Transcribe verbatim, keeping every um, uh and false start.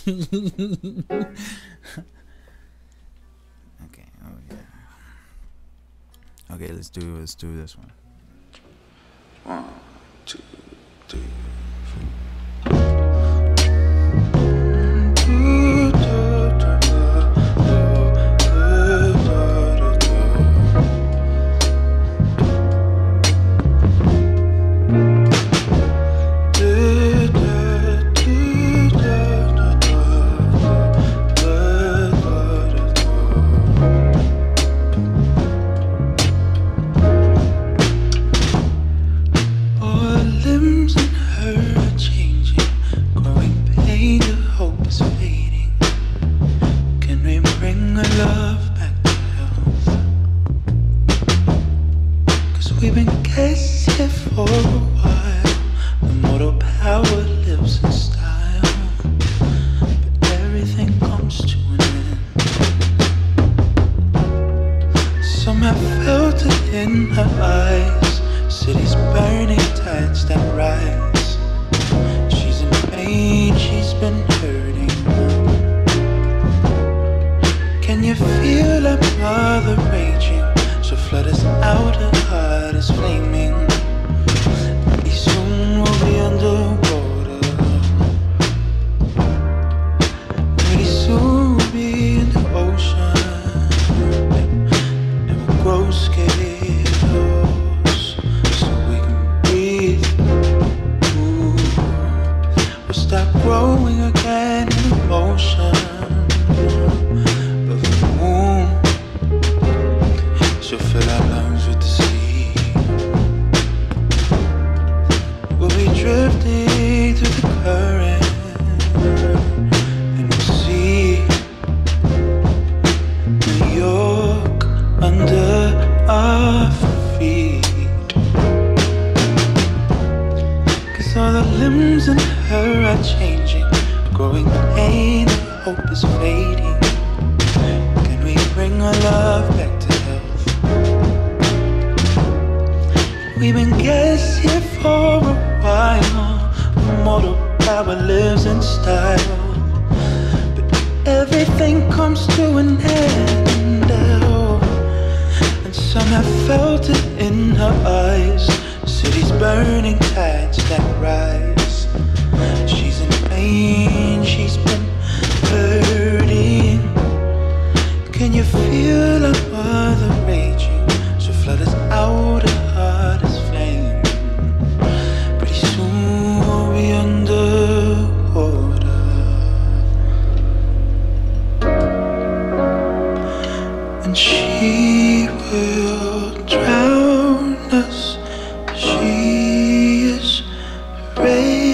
Okay, oh yeah. Okay, let's do let's do this one. One, two, three, four. We've been guessing for a while. The mortal power lives in style, but everything comes to an end. Some have felt it in her eyes. Cities burning, tides that rise. She's in pain, she's been hurting. Can you feel her mother raging? So flood us out, her heart is flaming. Pretty soon we'll be underwater. Pretty soon we'll be in the ocean. And we'll grow scales so we can breathe. Ooh. We'll start growing again in emotion. She'll fill our lungs with the sea. We'll be drifting through the current, and we'll see New York under our feet. Cause all the limbs in her are changing, growing pain and hope is fading. Can we bring our love back to health? We've been guessing for a while. The mortal power lives in style, but everything comes to an end. Oh. And some have felt it in her eyes. Cities burning, tides that rise. She's in pain, she's been hurting. Can you feel her mother raging? So flood us out, her heart is flame. Pretty soon we'll be underwater, and she will drown us. She is ready.